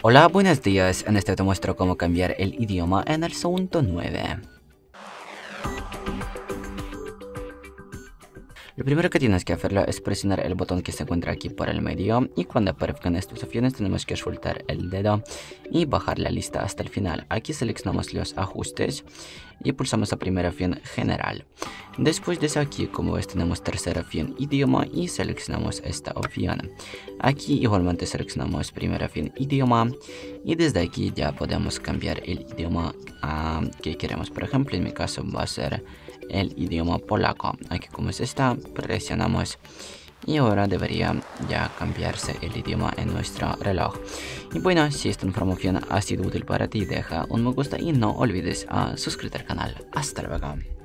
Hola, buenos días. En este te muestro cómo cambiar el idioma en el segundo 9. Lo primero que tienes que hacerlo es presionar el botón que se encuentra aquí por el medio, y cuando aparezcan estas opciones tenemos que soltar el dedo y bajar la lista hasta el final. Aquí seleccionamos los ajustes y pulsamos la primera opción general. Después de eso, aquí como ves tenemos tercera opción idioma y seleccionamos esta opción. Aquí igualmente seleccionamos primera opción idioma y desde aquí ya podemos cambiar el idioma que queremos. Por ejemplo, en mi caso va a ser el idioma polaco. Aquí como es esta, presionamos y ahora debería ya cambiarse el idioma en nuestro reloj. Y bueno, si esta información ha sido útil para ti, deja un me gusta y no olvides suscribirte al canal. Hasta luego.